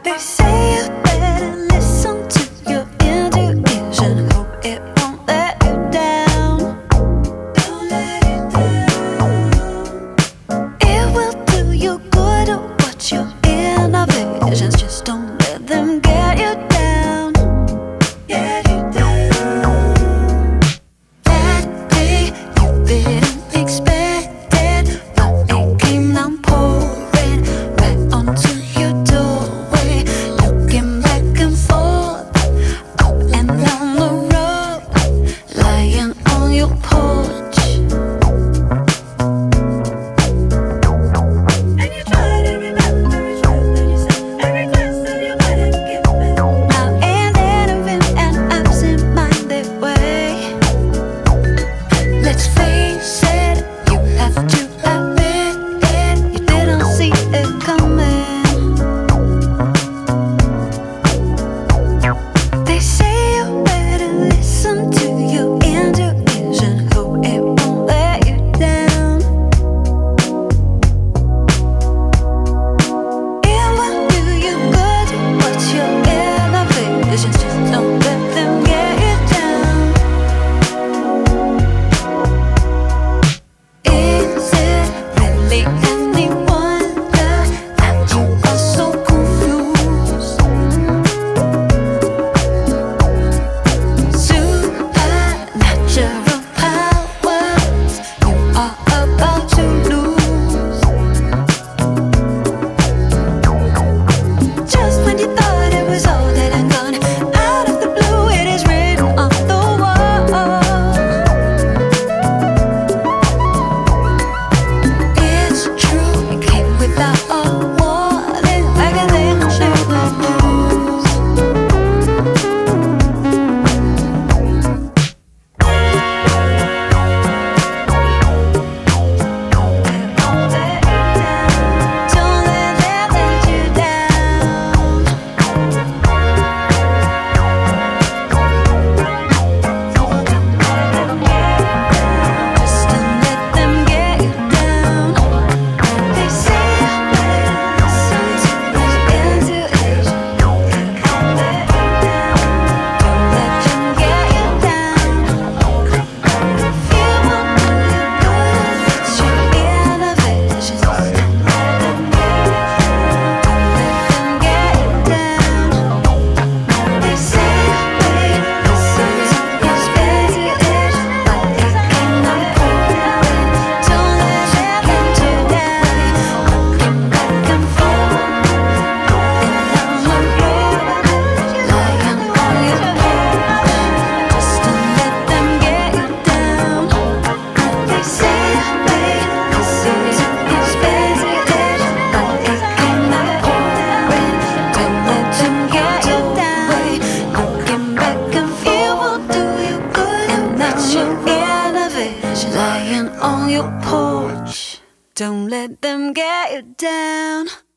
They say you better listen to your intuition. Hope it won't let you down. Don't let it down. It will do you good to watch your inner visions. Just don't let them get you down. Get you down. That day you didn't expect it, but it came down pouring right onto your doorway. Looking back and forth, up and down the road, lying on your porch. And you try to remember each word that you said, every glance that you might have given. Now and then in an absent-minded way. Let's face it, you have to admit it, you didn't see it coming. They say you better listen to your intuition. Hope it won't let you down. It will do you good to watch your inner visions. Just don't let them get you down. Is it really any wonder that you are so confused? Supernatural powers you are about to lose. Just when you thought it was all dead and gone, out of the blue it is written on the wall. It's true, it came without a warning, like a thing on the news. Don't let them let you down. Just don't let them get you down. They say you better listen to your intuition. Don't let you down. Don't let them get you down. It won't do you good to watch your inner visions. Don't let them get you down. They say you better listen to your intuition, but it came down pouring. Don't let them get you down. Looking back and forth, and down the road, lying on your porch. Just don't let them get you down. They say you better listen to your intuition, but it came down pouring. Don't let them get you down. Looking back and forth, it will do you good, and that's your inner vision, lying on your porch. Don't let them get you down.